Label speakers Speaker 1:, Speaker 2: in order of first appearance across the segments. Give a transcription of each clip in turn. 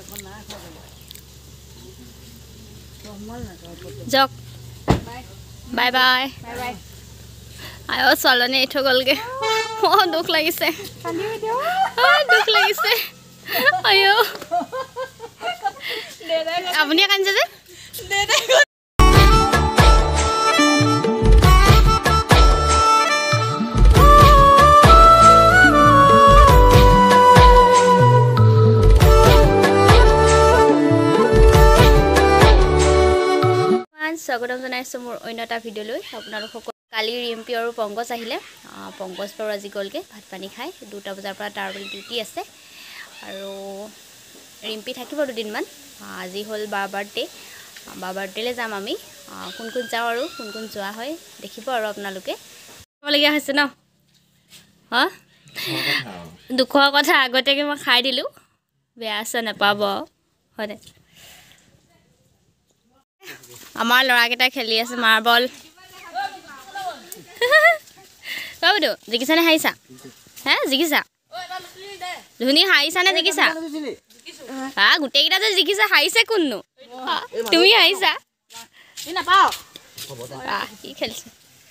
Speaker 1: Jok. Bye bye.
Speaker 2: Bye bye.
Speaker 1: Ayo salone etho golge. Oh dukh lagise. Dukh lagise. Ayo. Apuni kanje je? স্বাগতম জনাইছো মোৰ অন্য এটা video লৈ আপোনালোকক কালি ৰিম্পি আৰু পংকজ আহিলে পংকজ বাৰু আজি গলগে ভাত পানী খাই 2টা বজাৰ পৰা তাৰ ডিউটি আছে আৰু ৰিম্পি থাকিব দুদিনমান আজি হল বাবাৰডেলে যাম আমি কোন কোন যাও আৰু কোন কোন যোৱা হয় দেখিব আৰু আপোনালোকে লগিয়া হৈছে ন হা দুখৰ কথা আগতেকে মই খাই দিলো বেয়া আছে নাপাব হয় আমাৰ লৰাকেইটা খেলি আছে মাৰ্বল কাউদো জিকিছানে হাইছা হে জিকিছা ধুনি হাইছা নে জিকিছা হা গুটেকিটা যে জিকিছা হাইছে কোননো তুমি হাইছা ই না পাও কি খেলছে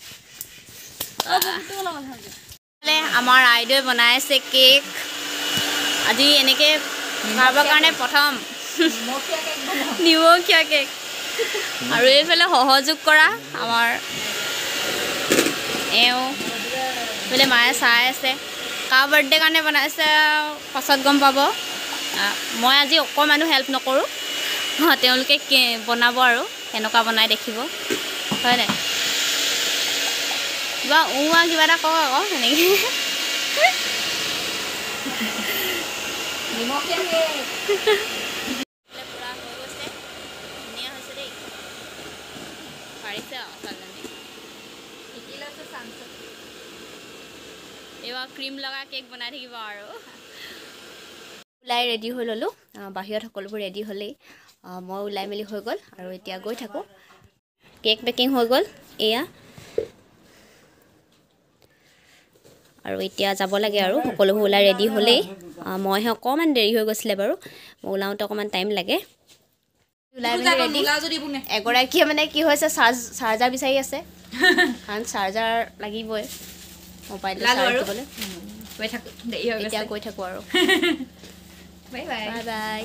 Speaker 1: আমাৰ আইডে বনাইছে কেক আজি এনেকে খাবৰ কাৰণে প্ৰথম নিমখীয়া কেক আৰু এইফালে সহযোগ কৰা আমাৰ এফালে মায়ে চাই আছে কা বাৰ্থডে কাৰণে বনাইছে পাছত গম পাব মই আজি অকমানো হেল্প নকৰোঁ তেওঁলোকে বনাব আৰু কেনেকুৱা বনাই দেখিব হয় নাই কিবা এটা কওঁ আকৌ সেনেকৈ ক্ৰীম লগা কেক বনাই থাকিব আৰু ওলাই ৰেডি হৈ ললো বাহিৰত সকলোবোৰ ৰেডি হ'লেই মই ওলাই মেলি হৈ গ'ল আৰু এতিয়া গৈ থাকোঁ কেক বেকিং হৈ গ'ল এয়া আৰু এতিয়া যাব লাগে আৰু সকলোবোৰ ওলাই ৰেডি হ'লেই মইহে অকণমান দেৰি হৈ গৈছিলে বাৰু মই ওলাওঁতে অকণমান টাইম লাগে ওলাই মেলি ৰেডি এগৰাকীয়ে মানে কি হৈছে চাৰ্জাৰ বিচাৰি আছে কাৰণ চাৰ্জাৰ লাগিবই মোবাইল চাৰ্জ দিবলৈ গৈ থাকোঁ দেৰি হৈ গৈছে গৈ থাকোঁ আৰু বাই বাই বাই বাই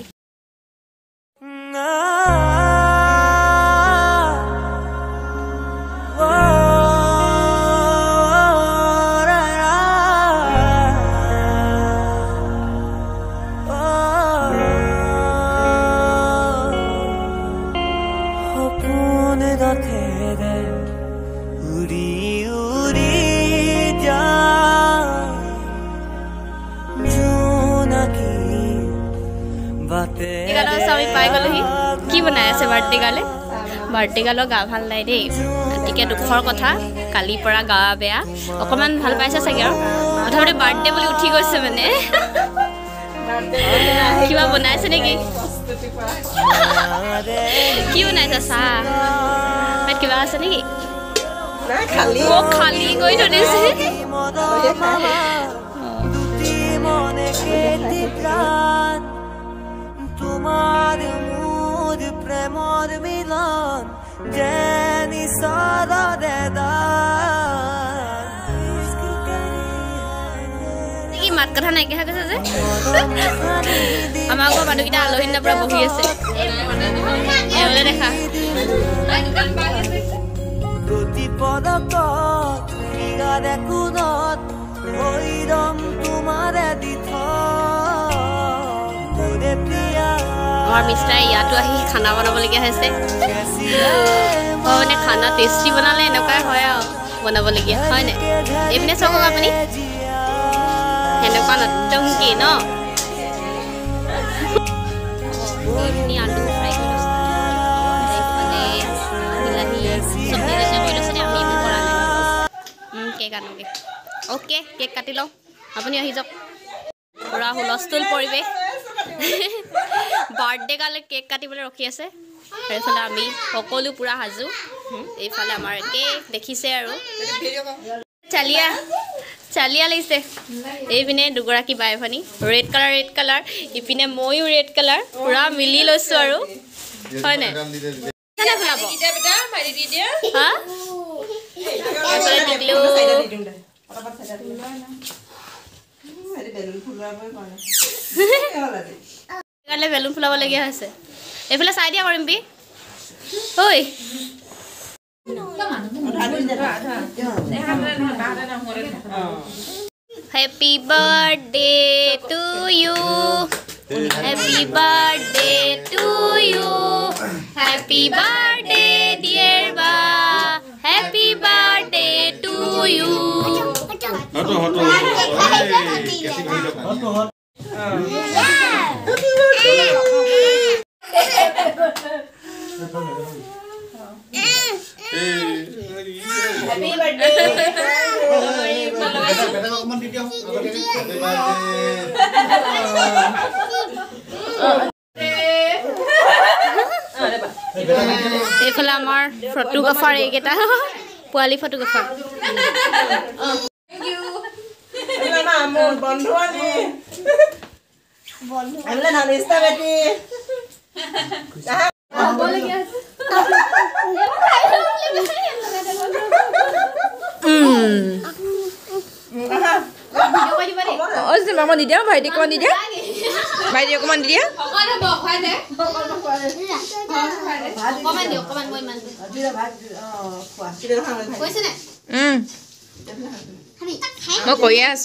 Speaker 1: কি বনাই আছে বাৰ্থডে গালৰ গা ভাল নাই দেই গতিকে দুখৰ কথা কালিৰ পৰা গা বেয়া অকণমান ভাল পাইছে চাগে আৰু তথাপিতো বাৰ্থডে বুলি উঠি গৈছে মানে কিবা বনাইছে নেকি কি বনাইছে চাহ কিবা আছে নেকি খালী গৈ থৈ দিছে তোমার মুদ প্রেমর মিলন জেনি সারা দেদা কি মাত কথা নাই কেহা কৈছে যে আমাৰ ঘৰ মানুহকেইটা আলহীৰ পৰা বহি আছে এওঁলে দেখা প্ৰতিপদক ইয়াৰে কোনত হৈৰম তোমাৰে দিথ আমাৰ মিষ্টাৰে ইয়াতো আহি খানা বনাবলগীয়া হৈছে মানে খানা টেষ্টি বনালে এনেকুৱাই হয় আৰু বনাবলগীয়া হয় নাই এইপিনে চাওক আপুনি সেনেকুৱা নতুনকি ন আলু ফ্ৰাই কৰি লৈছে আমি একো কৰা নাই কেক আনোগে অ'কে কেক কাটি লওঁ আপুনি আহি যাওক পুৰা হুলস্থুল পৰিৱেশ বাৰ্থডে গালে কেক কাটিবলৈ ৰখি আছে আৰু এইফালে আমি সকলো পুৰা সাজু এইফালে আমাৰ কেক দেখিছে আৰু চালিয়া চালিয়া লাগিছে এইপিনে দুগৰাকী বাই ভনী ৰেড কালাৰ ইপিনে ময়ো ৰেড কালাৰ পুৰা মিলি লৈছো আৰু হয় নাই বেলুন ফুলাবলগীয়া হৈছে এইফালে চাই দিয়া কৰিম বি ঐ Happy birthday to you. Happy birthday to you. Happy birthday dear ba. Happy birthday to you. Happy birthday. এইফালে আমাৰ ফটোগ্ৰাফাৰ এইকেইটা পোৱালি ফটোগ্ৰাফাৰ
Speaker 2: মামা দি দিয়া ভাইটি অকমান দি দিয়া ভাইটি অকমান দি দিয়া মই কৈয়ে আছো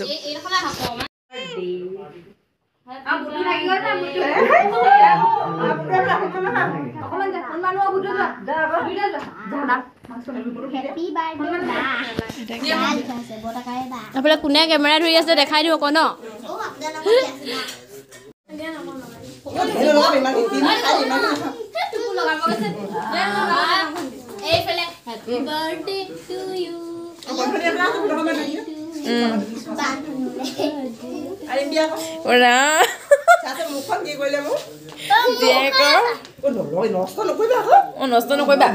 Speaker 1: আপোনালোকে কোনে কেমেৰা ধৰি আছে দেখাই দিওঁ আকৌ ন
Speaker 2: নষ্ট নকৰিবা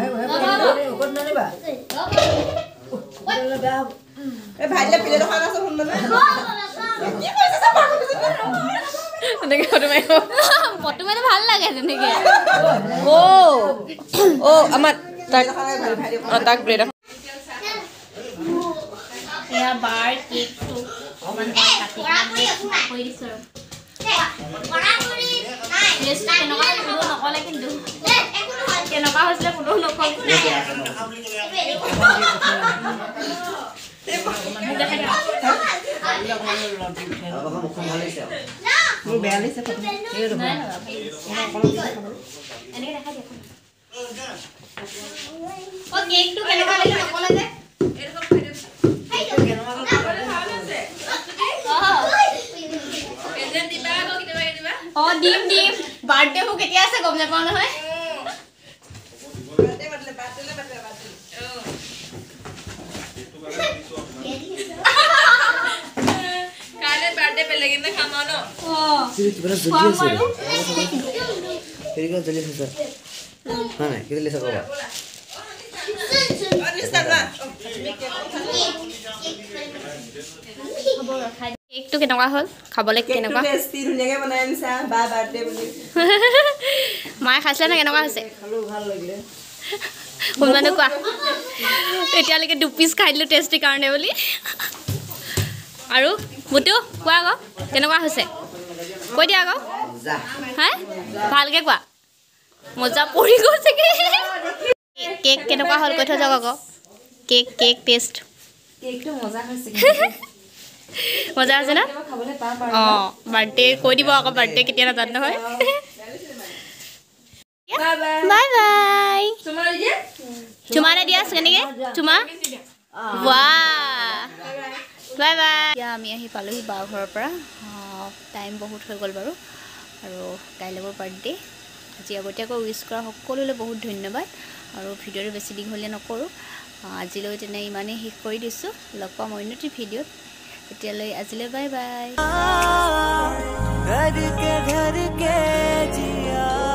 Speaker 1: ফটো ভাল লাগে তেনেকে
Speaker 2: আমাৰ তাক ব্ৰেড
Speaker 1: এয়া বাৰ কেকটো অকমান কাটি কৰি দিছো নকলে কিন্তু কেনেকুৱা হৈছিলে কোনো নকলে ডিম বাৰ্থডে মোক কেতিয়া আছে গম নাপাওঁ নহয় কেকটো কেনেকুৱা হ'ল খাবলৈ কেনেকুৱা মায়ে খাইছিলে না কেনেকুৱা হৈছে কোনমানে কোৱা এতিয়ালৈকে 2 পিচ খাই দিলোঁ টেষ্টিৰ কাৰণে বুলি আৰু বুটু কোৱা আকৌ কেনেকুৱা হৈছে কৈ দিয়া আকৌ হা ভালকৈ কোৱা মজা পৰি গৈছে কেক কেনেকুৱা হ'ল কৈ থৈ যাওক আকৌ কেক টেষ্ট
Speaker 2: কেকটো মজা হৈছে
Speaker 1: মজা আছে না অঁ বাৰ্থডে কৈ দিব আকৌ বাৰ্থডে কেতিয়া নাজানো নহয় বাই বাই চুমা এটা দিয়া কেনেকৈ চুমা ৱাহ বাই বাই এতিয়া আমি আহি পালোহি বাৰ ঘৰৰ পৰা টাইম বহুত হৈ গ'ল বাৰু আৰু কাইলৈ মোৰ বাৰ্থডে আজি আগতীয়াকৈ উইচ কৰা সকলোলৈ বহুত ধন্যবাদ আৰু ভিডিঅ'টো বেছি দীঘলীয়া নকৰোঁ আজিলৈ তেনে ইমানেই শেষ কৰি দিছোঁ লগ পাম অন্য এটি ভিডিঅ'ত এতিয়ালৈ আজিলৈ বাই বাই